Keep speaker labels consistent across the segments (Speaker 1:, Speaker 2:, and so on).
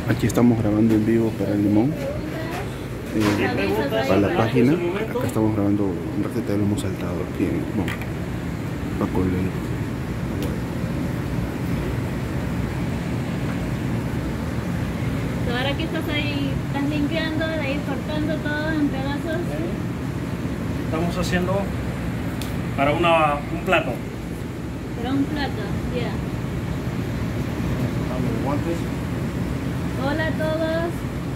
Speaker 1: Aquí estamos grabando en vivo para el limón, para la página. Acá estamos grabando una receta de lomo saltado aquí en Paco Leiro.
Speaker 2: Ahora que estás ahí, estás limpiando, de ahí cortando todo en pedazos.
Speaker 3: Estamos haciendo para un plato.
Speaker 2: Para un plato, ya.
Speaker 3: Dame guantes.
Speaker 2: Hola a todos.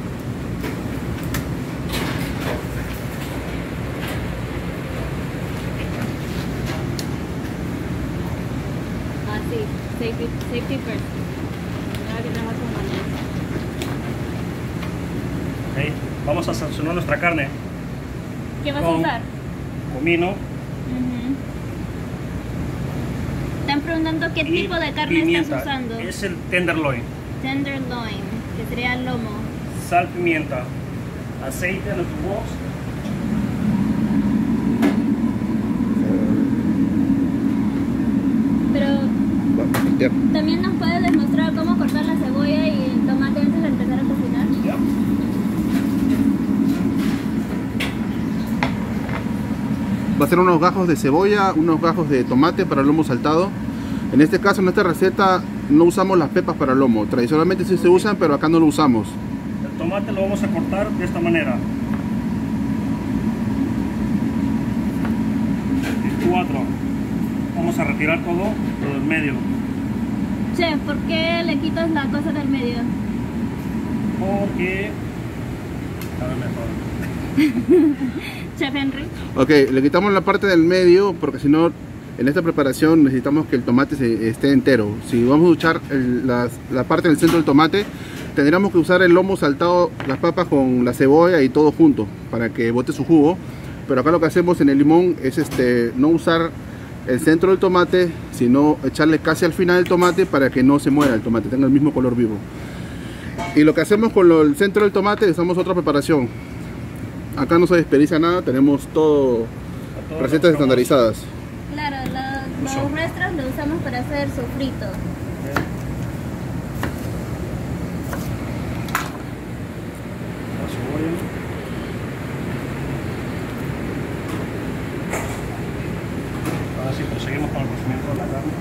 Speaker 2: Ah, sí, safety first. Ahora que trabajo con manos.
Speaker 3: Okay. Vamos a sazonar nuestra carne
Speaker 2: ¿Qué vas a usar?
Speaker 3: comino
Speaker 2: Están preguntando qué
Speaker 3: y
Speaker 2: tipo de carne
Speaker 3: pimienta.
Speaker 2: estás usando.
Speaker 3: Es el tenderloin.
Speaker 2: Tenderloin, que sería el lomo.
Speaker 3: Sal, pimienta, aceite en los huevos.
Speaker 2: Pero también nos puedes demostrar cómo cortar la cebolla y el tomate antes de empezar a cocinar.
Speaker 3: Yeah.
Speaker 1: Va a ser unos gajos de cebolla, unos gajos de tomate para el lomo saltado. En este caso, en esta receta, no usamos las pepas para el lomo. Tradicionalmente sí se usan, pero acá no lo usamos.
Speaker 3: El tomate lo vamos a cortar de esta manera. 4. Vamos a retirar todo del medio.
Speaker 2: Chef, ¿por qué le quitas la cosa del medio?
Speaker 3: Porque a ver mejor.
Speaker 2: Chef Henry.
Speaker 1: Ok, le quitamos la parte del medio porque si no, en esta preparación necesitamos que el tomate esté entero. Si vamos a usar la parte del centro del tomate, tendríamos que usar el lomo saltado, las papas con la cebolla y todo junto para que bote su jugo. Pero acá lo que hacemos en el limón es no usar el centro del tomate, sino echarle casi al final del tomate para que no se muera el tomate, tenga el mismo color vivo. Y lo que hacemos con el centro del tomate, usamos otra preparación. Acá no se desperdicia nada, tenemos todo recetas estandarizadas.
Speaker 2: Claro, los restos los usamos para hacer sofrito.
Speaker 3: La cebolla. Ahora sí, proseguimos con el cocimiento de la carne.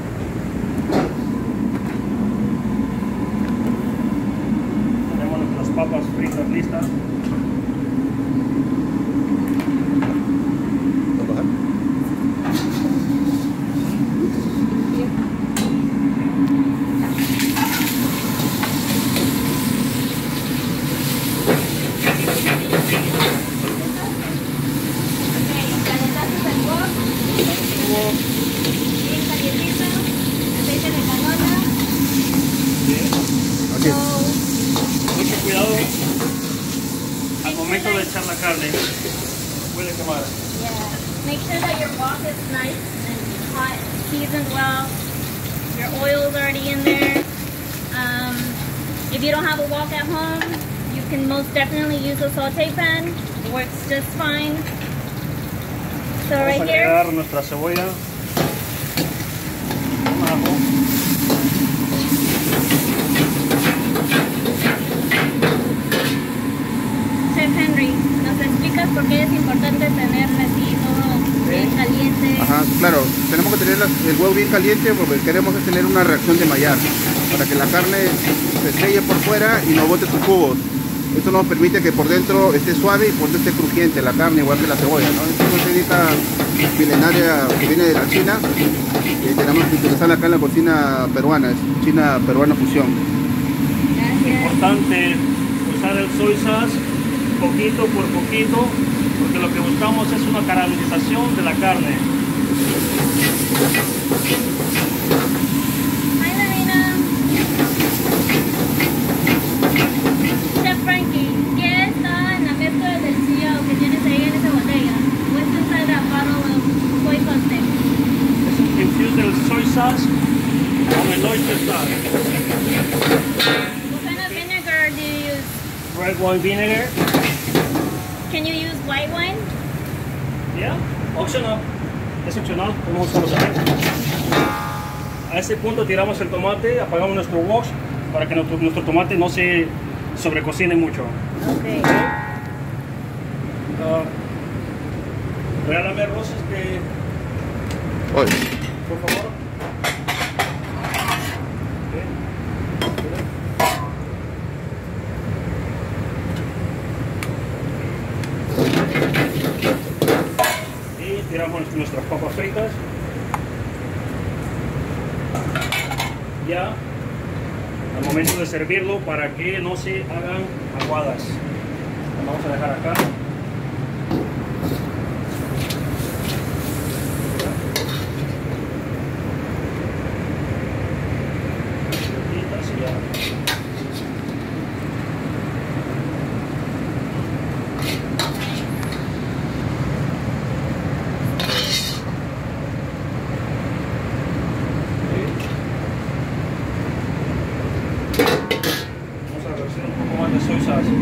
Speaker 3: Tenemos nuestras papas fritas listas. Mucho cuidado al momento de echar la carne, puede quemar.
Speaker 2: Yeah. Make sure that your wok is nice and hot, seasoned well. Your oil's already in there. If you don't have a wok at home, you can most definitely use a saute pan. It works just fine. So
Speaker 3: Vamos
Speaker 2: right
Speaker 3: a
Speaker 2: here.
Speaker 3: agregar nuestra cebolla, ajo.
Speaker 2: Chef Henry, ¿nos explicas por qué es importante tener así todo bien caliente?
Speaker 1: Ajá, claro, tenemos que tener el huevo bien caliente porque queremos tener una reacción de Maillard para que la carne se selle por fuera y no bote sus jugos. Esto nos permite que por dentro esté suave y por dentro esté crujiente la carne, igual que la cebolla, ¿no? Esta es una técnica milenaria que viene de la China y tenemos que utilizarla acá en la cocina peruana, es China-peruana fusión.
Speaker 2: Gracias.
Speaker 3: Importante usar el soy sauce poquito por poquito, porque lo que buscamos es una caramelización de la carne.
Speaker 2: Hi, Marina. Chef Frankie, ¿qué está en la mezcla del CEO que tienes ahí en esa botella? What's inside that bottle of soy sauce?
Speaker 3: Infuse el soy sauce con el oyster sauce.
Speaker 2: What kind of vinegar do you use?
Speaker 3: Red wine vinegar.
Speaker 2: Can you use white wine?
Speaker 3: Yeah, optional. Es opcional, podemos usarlo también. A ese punto tiramos el tomate, apagamos nuestro wok para que nuestro tomate no se sobrecocine mucho.
Speaker 2: Okay.
Speaker 3: Regálame arroz,
Speaker 1: Oye,
Speaker 3: por favor. Y tiramos nuestras papas fritas. Ya al momento de servirlo para que no se hagan aguadas. Lo vamos a dejar acá. Vamos a reducir un poco más de soy sauce.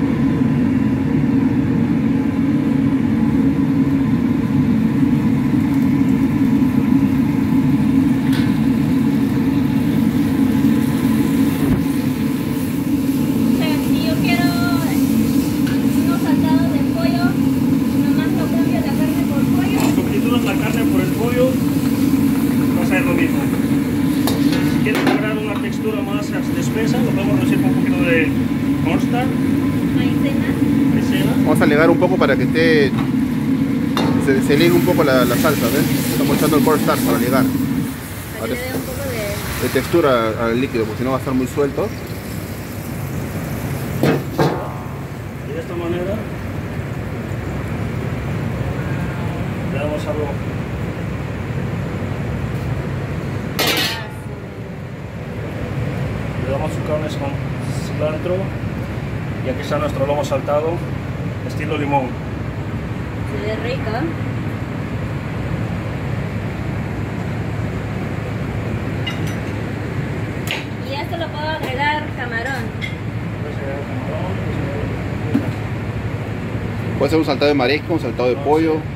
Speaker 2: Chef, si yo quiero unos saltados de pollo, nomás lo cambio la carne por pollo.
Speaker 3: Sustituyes la carne por el pollo, va a ser lo mismo. Si quieres lograr una textura más espesa, lo podemos reducir con un poquito de cornstarch,
Speaker 2: Maicena.
Speaker 1: vamos a legar un poco para que esté, se ligue un poco la salsa, ¿ves? Estamos echando el cornstarch para ligar
Speaker 2: Para que le dé un poco de...
Speaker 1: textura al líquido, porque si no va a estar muy suelto.
Speaker 3: y de esta manera le damos algo. Le damos su carne con cilantro y aquí está nuestro lomo saltado estilo limón.
Speaker 2: Se ve rica. Y a esto lo puedo agregar camarón.
Speaker 1: Puede ser un saltado de marisco, un saltado de pollo.
Speaker 2: Ok,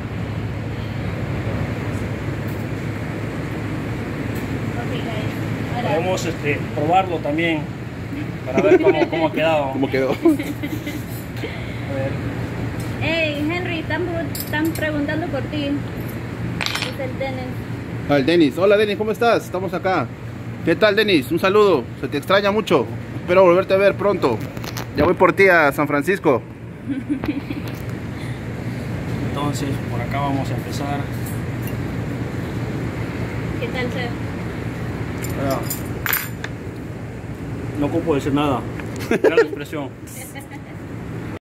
Speaker 2: guys. Ahora,
Speaker 3: Podemos probarlo también para ver cómo ha quedado.
Speaker 1: ¿Cómo quedó?
Speaker 3: A ver.
Speaker 2: hey, Henry, están preguntando por ti. Es el Dennis.
Speaker 1: Ah, el Denis. Hola Denis, ¿cómo estás? Estamos acá. ¿Qué tal Denis? Un saludo. Se te extraña mucho. Espero volverte a ver pronto. Ya voy por ti a San Francisco.
Speaker 3: Entonces, por acá vamos a empezar.
Speaker 2: ¿Qué tal, chef?
Speaker 3: Ah, no ocupo decir nada. Mira la expresión.